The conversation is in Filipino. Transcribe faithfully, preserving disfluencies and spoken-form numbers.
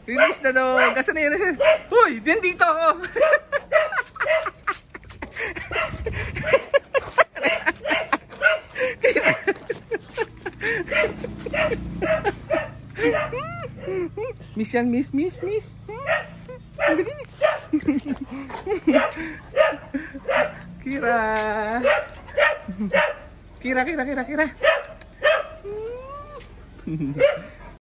Release na dog. Asan na yun? Uy, dito ako. Miss yan, miss, miss, miss. Ang galing. Kira. Kira, kira, kira, kira.